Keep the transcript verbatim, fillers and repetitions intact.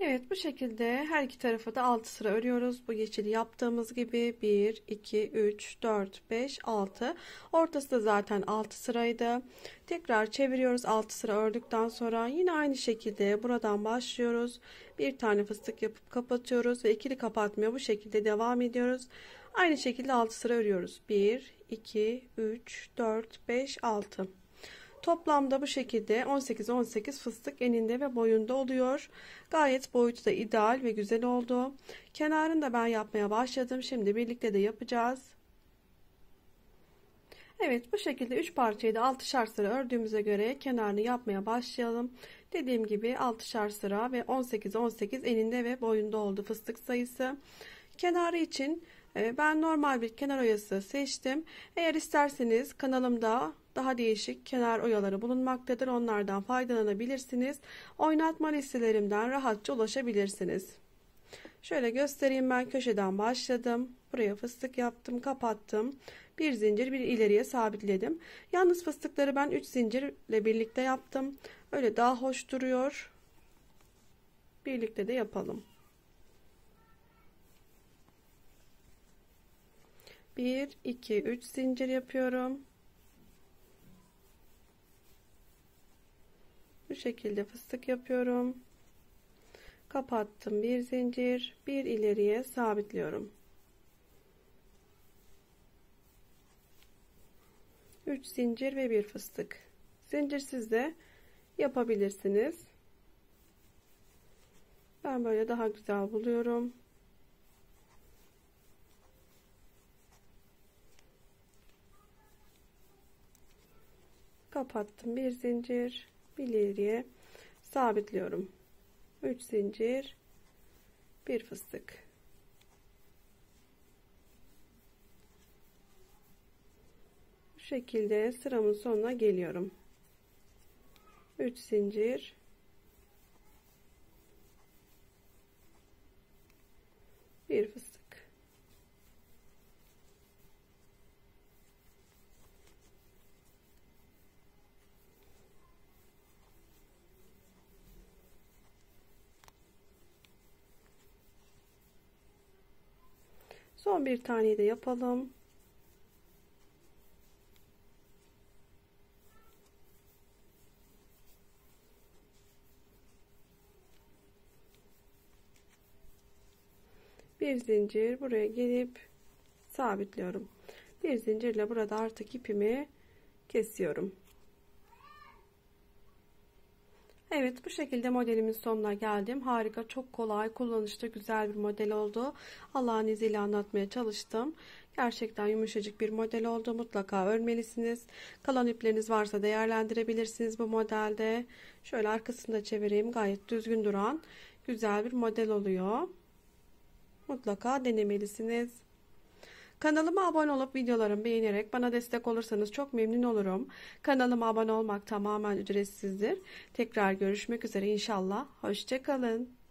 Evet, bu şekilde her iki tarafa da altı sıra örüyoruz. Bu yeşili yaptığımız gibi bir, iki, üç, dört, beş, altı. Ortası da zaten altı sıraydı. Tekrar çeviriyoruz altı sıra ördükten sonra. Yine aynı şekilde buradan başlıyoruz. Bir tane fıstık yapıp kapatıyoruz ve ikili kapatmaya bu şekilde devam ediyoruz. Aynı şekilde altı sıra örüyoruz. bir, iki, üç, dört, beş, altı. Toplamda bu şekilde on sekiz on sekiz fıstık eninde ve boyunda oluyor. Gayet boyutu da ideal ve güzel oldu. Kenarını da ben yapmaya başladım. Şimdi birlikte de yapacağız. Evet, bu şekilde üç parçayı da altışar sıra ördüğümüze göre kenarını yapmaya başlayalım. Dediğim gibi altışar sıra ve on sekiz on sekiz eninde ve boyunda oldu fıstık sayısı. Kenarı için ben normal bir kenar oyası seçtim. Eğer isterseniz kanalımda daha değişik kenar oyaları bulunmaktadır. Onlardan faydalanabilirsiniz. Oynatma listelerimden rahatça ulaşabilirsiniz. Şöyle göstereyim, ben köşeden başladım. Buraya fıstık yaptım, kapattım. Bir zincir bir ileriye sabitledim. Yalnız fıstıkları ben üç zincirle birlikte yaptım. Öyle daha hoş duruyor. Birlikte de yapalım. bir, iki, üç zincir yapıyorum. Bu şekilde fıstık yapıyorum. Kapattım, bir zincir, bir ileriye sabitliyorum. üç zincir ve bir fıstık. Zincirsiz de yapabilirsiniz. Ben böyle daha güzel buluyorum. Kapattım, bir zincir, bir ileriye sabitliyorum. üç zincir, bir fıstık. Bu şekilde sıramın sonuna geliyorum. üç zincir, bir fıstık. Son bir tane de yapalım. Bir zincir, buraya gelip sabitliyorum. Bir zincirle burada artık ipimi kesiyorum. Evet, bu şekilde modelimin sonuna geldim. Harika, çok kolay, kullanışlı, güzel bir model oldu. Allah'ın izniyle anlatmaya çalıştım. Gerçekten yumuşacık bir model oldu. Mutlaka örmelisiniz. Kalan ipleriniz varsa değerlendirebilirsiniz bu modelde. Şöyle arkasını da çevireyim. Gayet düzgün duran güzel bir model oluyor. Mutlaka denemelisiniz. Kanalıma abone olup videolarımı beğenerek bana destek olursanız çok memnun olurum. Kanalıma abone olmak tamamen ücretsizdir. Tekrar görüşmek üzere inşallah. Hoşça kalın.